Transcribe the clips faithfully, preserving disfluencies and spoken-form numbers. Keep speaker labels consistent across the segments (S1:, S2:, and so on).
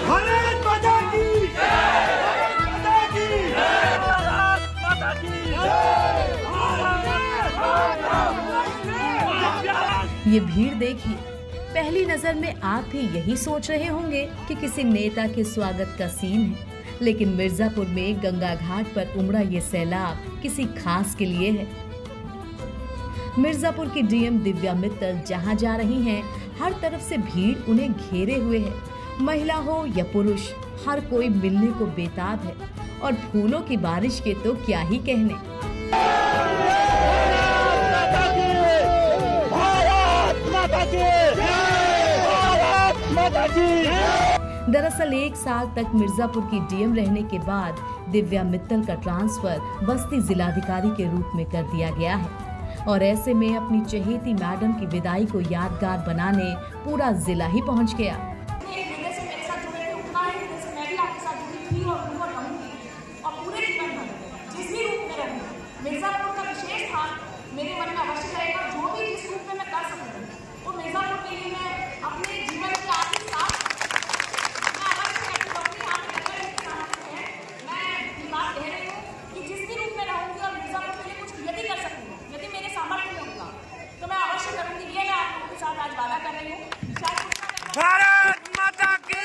S1: भारत माता की माता की भारत माता की।
S2: ये भीड़ देखिए, पहली नजर में आप भी यही सोच रहे होंगे कि किसी नेता के स्वागत का सीन है, लेकिन मिर्जापुर में गंगा घाट पर उमड़ा ये सैलाब किसी खास के लिए है। मिर्जापुर की डीएम दिव्या मित्तल जहां जा रही हैं, हर तरफ से भीड़ उन्हें घेरे हुए है। महिला हो या पुरुष, हर कोई मिलने को बेताब है और फूलों की बारिश के तो क्या ही कहने। दरअसल एक साल तक मिर्जापुर की डीएम रहने के बाद दिव्या मित्तल का ट्रांसफर बस्ती जिलाधिकारी के रूप में कर दिया गया है और ऐसे में अपनी चहेती मैडम की विदाई को यादगार बनाने पूरा जिला ही पहुंच गया।
S3: मिर्जापुर का विशेष स्थान मेरे मन में अवश्य रहेगा। जो भी जिस रूप में मैं कर सकूँ वो मिर्जापुर के लिए मैं अपने जीवन के आखिरी साल मैं अवश्य करती हूँ। अपनी यहाँ पे अगर एक सामर्थ्य है, मैं ये बात कह रही हूँ कि जिस भी रूप में रहूँगी और मिर्जापुर के लिए कुछ यदि कर सकूँगी, यदि मेरे सामर्थ्य में होगा तो मैं अवश्य करूँगी। ये मैं आप लोगों के साथ आज वादा कर रही हूँ।
S1: भारत माता की।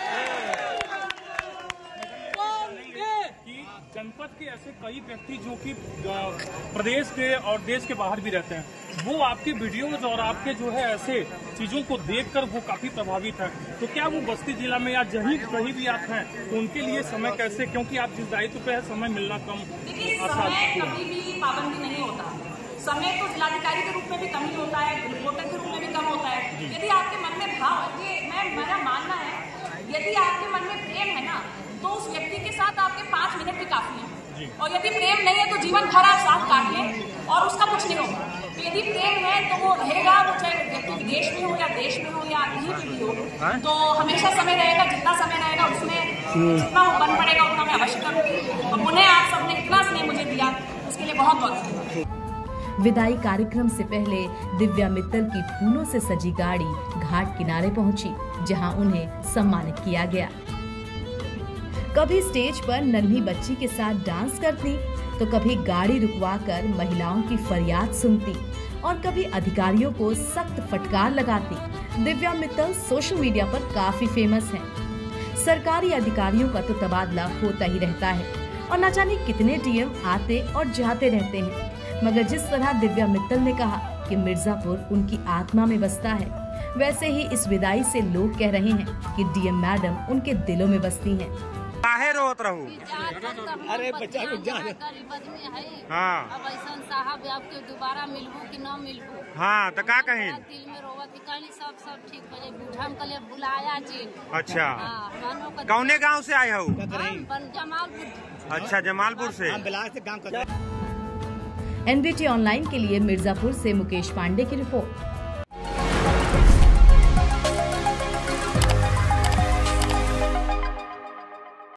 S4: जनपद के ऐसे कई व्यक्ति जो कि प्रदेश के और देश के बाहर भी रहते हैं, वो आपके वीडियोज और आपके जो है ऐसे चीजों को देखकर वो काफी प्रभावित है। तो क्या वो बस्ती जिला में या जहीं कहीं भी आप हैं तो उनके लिए समय कैसे, क्योंकि आप जिस दायित्व पे है समय मिलना कम आसान
S3: कभी भी पाबंदी नहीं होता। समय तो जिलाधिकारी के रूप में भी कम ही होता है, रिपोर्टर के रूप में भी कम होता है। यदि आपके मन में भाव, ये मैं मेरा मानना है, यदि आपके मन में प्रेम है ना तो उस व्यक्ति के साथ आपके पाँच मिनट भी काफी है। और यदि प्रेम नहीं है तो जीवन भर आप साथ काट लें और उसका कुछ नहीं होगा। तो यदि प्रेम है तो वो रहेगा, वो चाहे व्यक्ति विदेश में हो या देश में हो या कहीं भी हो, तो हमेशा समय रहेगा। जितना समय रहेगा उसमें जितना बन पड़ेगा उतना मैं अवश्य करूँगी। और उन्हें आप सबने इतना स्नेह मुझे दिया, उसके लिए बहुत बहुत धन्यवाद।
S2: विदाई कार्यक्रम से पहले दिव्या मित्तल की फूलों से सजी गाड़ी घाट किनारे पहुंची, जहां उन्हें सम्मानित किया गया। कभी स्टेज पर नन्ही बच्ची के साथ डांस करती, तो कभी गाड़ी रुकवाकर महिलाओं की फरियाद सुनती और कभी अधिकारियों को सख्त फटकार लगाती। दिव्या मित्तल सोशल मीडिया पर काफी फेमस हैं। सरकारी अधिकारियों का तो तबादला होता ही रहता है और न जाने कितने डीएम आते और जाते रहते हैं, मगर जिस तरह दिव्या मित्तल ने कहा कि मिर्जापुर उनकी आत्मा में बसता है, वैसे ही इस विदाई से लोग कह रहे हैं कि डीएम मैडम उनके दिलों में बसती हैं।
S1: काहे रोत रहू?
S5: अरे बच्चा लोग जान
S1: हाँ
S5: अब ऐसा साहब आपके दोबारा मिलबू कि न मिलबू।
S1: हाँ तो का कहीं
S5: दिल में रोवत कहीं सब सब ठीक हो जाए। बूढ़म के लिए बुलाया जी।
S1: अच्छा,
S5: हाँ,
S1: कौने गांव से आए हो?
S5: जमालपुर।
S1: अच्छा, जमालपुर से।
S2: एनबीटी ऑनलाइन के लिए मिर्जापुर से मुकेश पांडे की रिपोर्ट।